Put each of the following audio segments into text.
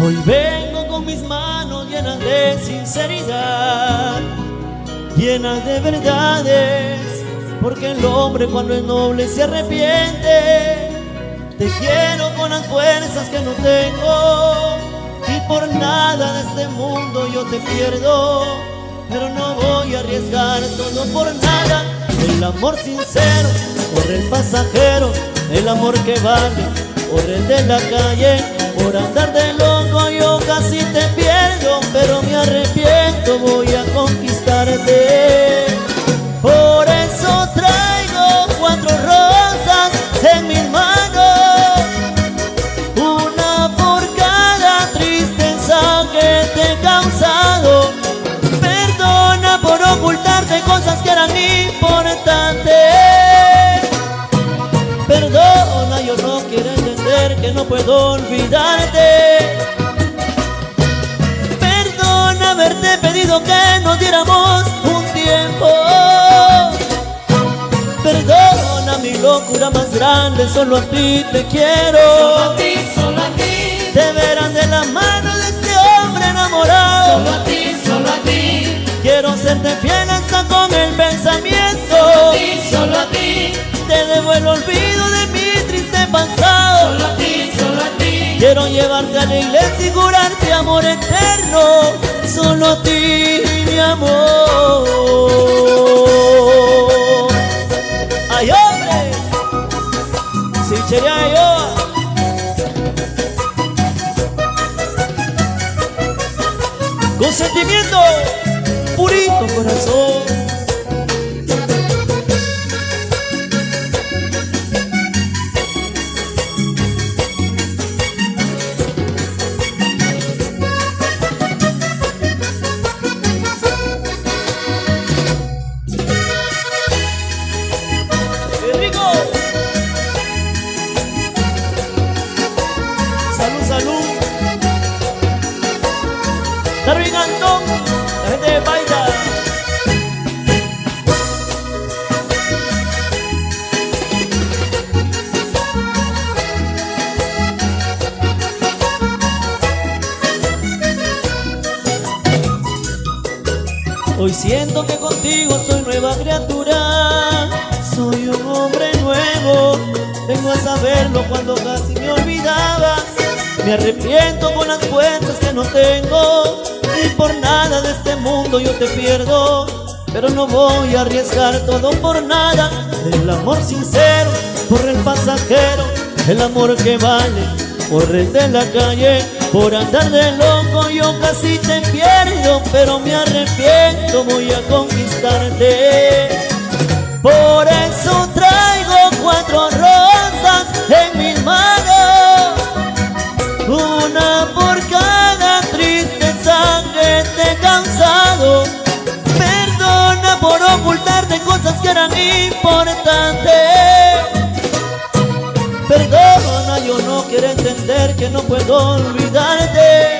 Hoy vengo con mis manos llenas de sinceridad, llenas de verdades, porque el hombre cuando es noble se arrepiente. Te quiero con las fuerzas que no tengo, y por nada de este mundo yo te pierdo, pero no voy a arriesgar todo por nada. El amor sincero por el pasajero, el amor que vale por el de la calle. Por andar de loco yo casi te pierdo, pero me arrepiento, voy a conquistarte. Por eso traigo 4 rosas en mis manos, una por cada tristeza que te he causado. Perdona por ocultarte cosas que eran importantes. Perdona, yo no quiero entender que no puedo olvidarte. Perdona haberte pedido que nos diéramos un tiempo. Perdona mi locura más grande, solo a ti te quiero. Solo a ti, solo a ti. Te verás de la mano de este hombre enamorado. Solo a ti, solo a ti. Quiero serte fiel hasta con el pensamiento. Solo a ti, solo a ti. Te debo el olvido de mi triste pasado. Solo a ti, solo a ti. Quiero llevarte a la iglesia y jurarte amor eterno. Solo a ti, mi amor. ¡Ay, hombre! Si chería yo. Con sentimiento, purito corazón. ¡Qué rico! Salud, salud. Darwin Antón, la gente de Paita. Hoy siento que contigo soy nueva criatura, soy un hombre nuevo. Vengo a saberlo cuando casi me olvidabas. Me arrepiento con las fuerzas que no tengo, y por nada de este mundo yo te pierdo, pero no voy a arriesgar todo por nada. El amor sincero por el pasajero, el amor que vale por el de la calle. Por andar de loco yo casi te pierdo, pero me arrepiento, voy a conquistarte. Por eso traigo 4 rosas en mis manos, una por cada tristeza que te he causado. Perdona por ocultarte cosas que eran importantes. Perdona, yo no quiero entender que no puedo olvidarte.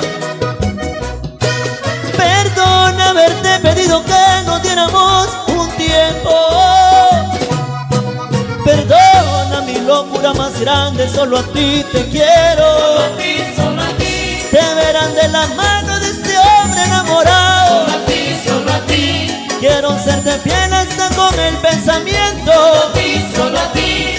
Perdona haberte pedido que nos diéramos un tiempo. Perdona mi locura más grande, solo a ti te quiero. Solo a ti, solo a ti. Te verán de la mano de este hombre enamorado. Solo a ti, solo a ti. Quiero serte fiel hasta con el pensamiento. Solo a ti, solo a ti.